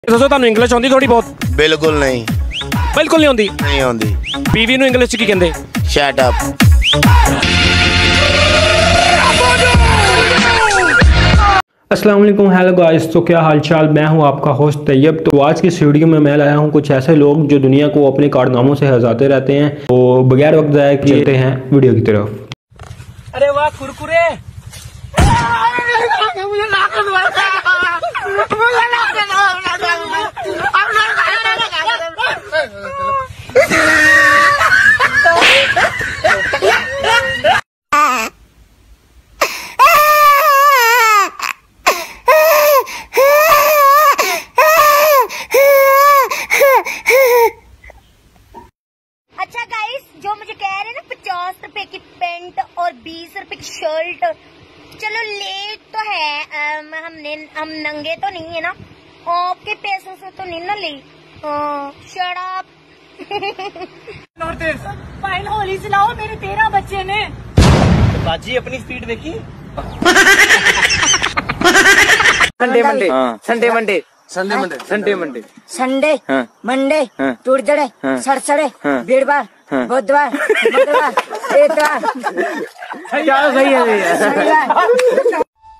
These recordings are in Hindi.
दसो तुहानू इंग्लिश आउंदी थोड़ी बहुत? बिल्कुल नहीं। बिल्कुल नहीं आउंदी? नहीं आउंदी। बीवी नू इंग्लिश च की कहंदे? Shut up. अस्सलाम वालेकुम, हेलो गाइस। तो क्या हालचाल, मैं हूं आपका होस्ट तैयब। तो आज की इस वीडियो में मैं लाया हूं कुछ ऐसे लोग जो दुनिया को अपने कारनामों से हंसाते रहते हैं। तो बगैर वक्त ज़ाया किए चलते हैं वीडियो की तरफ। अरे वाह कुरकुरे। अच्छा गाइस, जो मुझे कह रहे हैं ना 50 रुपए की पेंट और 20 रुपए की शर्ट, चलो ले तो है, हम नंगे तो नहीं है ना, आपके पैसों से तो नहीं ना ली। Shut up. फाइल होली चलाओ, मेरे 13 बच्चे ने। बाजी अपनी स्पीड देखी। Sunday Monday, Sunday Monday, Sunday Monday, Sunday Monday, Sunday Monday, टूटजड़े, सड़सड़े, बीरवार, बुधवार, मंगलवार, इतवार। क्या सही है?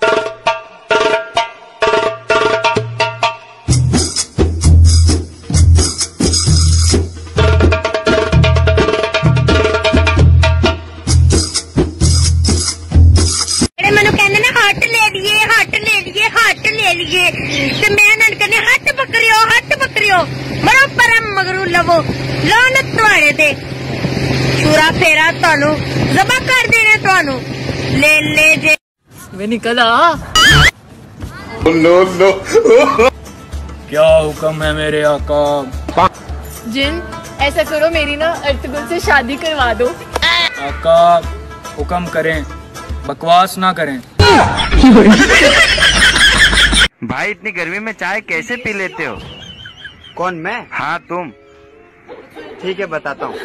मैनू कहंदे ने हट ले लिए, हट ले लिए, हट ले लिए, ते मैं उन्हें कहने हट पकड़ियो, मरो पर मगरू लवो, लानत तुहाड़े ते, छुरा फेरा तुहानू जबा कर देने, तुहानू ले जे। वे निकल आ। No no. क्या हुक्म है मेरे आका? जिन, ऐसा करो, मेरी ना अर्तुगरुल से शादी करवा दो। आका हुक्म करें, बकवास ना करें। भाई इतनी गर्मी में चाय कैसे पी लेते हो? कौन, मैं? हाँ तुम। ठीक है बताता हूँ।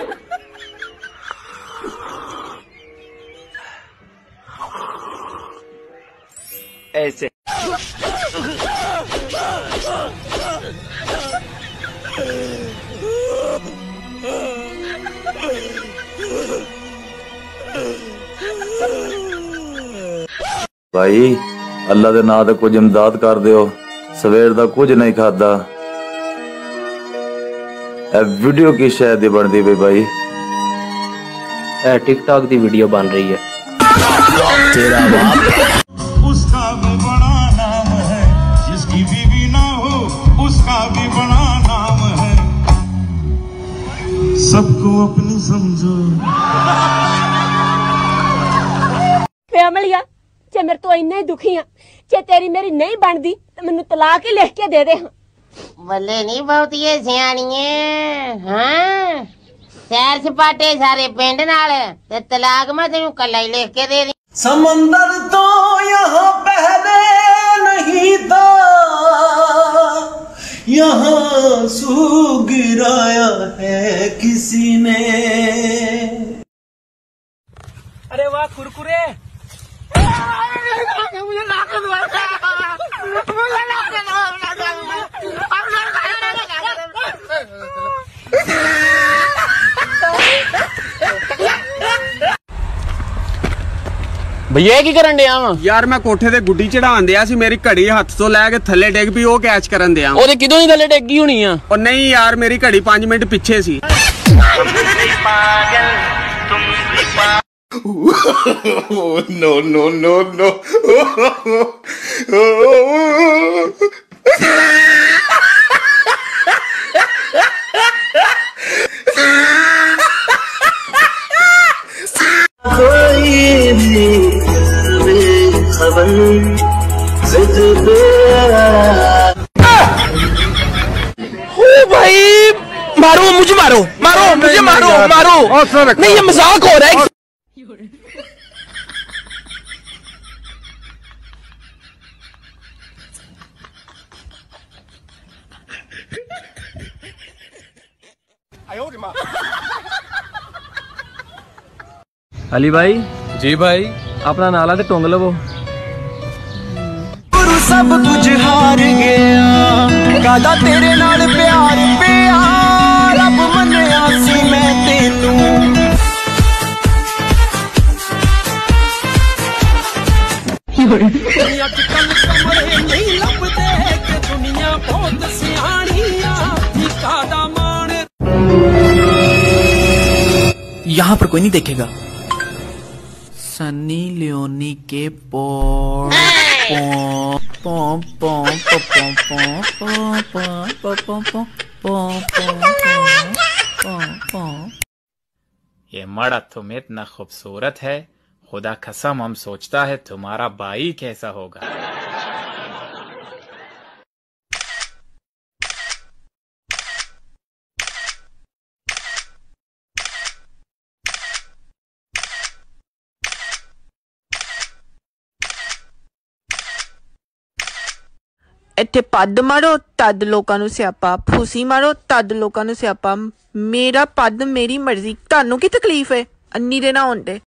ऐसे। भाई अल्लाह दे नाम दा कुछ इमदाद कर दियो, सवेर दा कुछ नहीं खादा। ए वीडियो की शायद ही बनती पे भाई, ए टिकटॉक दी वीडियो बन रही है। तेरा बाप उसका भी बड़ा नाम है, जिसकी बीवी ना हो उसका भी बड़ा नाम है। सबको अपनी समझो। फैमिलिया, जे मेरे तो इन्ने ही दुखी हाँ, जे तेरी मेरी नहीं बनती तो मैनू तलाक ही लिख के दे दे। बल्ले नहीं बहुती सियाणिए, हाँ सैर सपाटे सारे पिंड नाल, ते तलाक मैं तेनू कला ही लिख के दे दी। समंदर तो यहाँ पहले नहीं था, यहाँ सू गिराया है किसी ने। अरे वाह कुरकुरे। भैया की करन दिया वा? यार मैं कोठे ते गुड्डी चढ़ान दिया सी, मेरी घड़ी हथ तो लैके थले डिग पई, ओ कैच करन दिया। ओदे किदों ही थले टेकी होनी आ? और नहीं यार, मेरी घड़ी 5 मिनट पीछे सी। No no no no. कोई भी खबर भाई मारो मुझे, मारो मुझे, मारो। नहीं ये मजाक हो रहा है। अली भाई जी भाई, अपना नाला ते टोंग लवो। सब कुछ हार गया कादा तेरे नाल प्यार पिया रब मन्निया सी मैं तेनू अजकल कमरे नहीं लभदे कि दुनिया बहुत सियाणी आ कादा मान यहाँ पर कोई नहीं देखेगा सनी लियोनी के ये मर्द तुम्हें इतना खूबसूरत है खुदा कसम हम सोचता है तुम्हारा भाई कैसा होगा। ਇੱਥੇ ਪੱਦ ਮਾਰੋ ਤਦ ਲੋਕਾਂ ਨੂੰ ਸਿਆਪਾ ਫੂਸੀ ਮਾਰੋ ਤਦ ਲੋਕਾਂ ਨੂੰ ਸਿਆਪਾ ਮੇਰਾ ਪੱਦ ਮੇਰੀ ਮਰਜ਼ੀ ਤੁਹਾਨੂੰ ਕੀ ਤਕਲੀਫ ਹੈ ਅੰਨੀ ਦੇ ਨਾ ਹੁੰਦੇ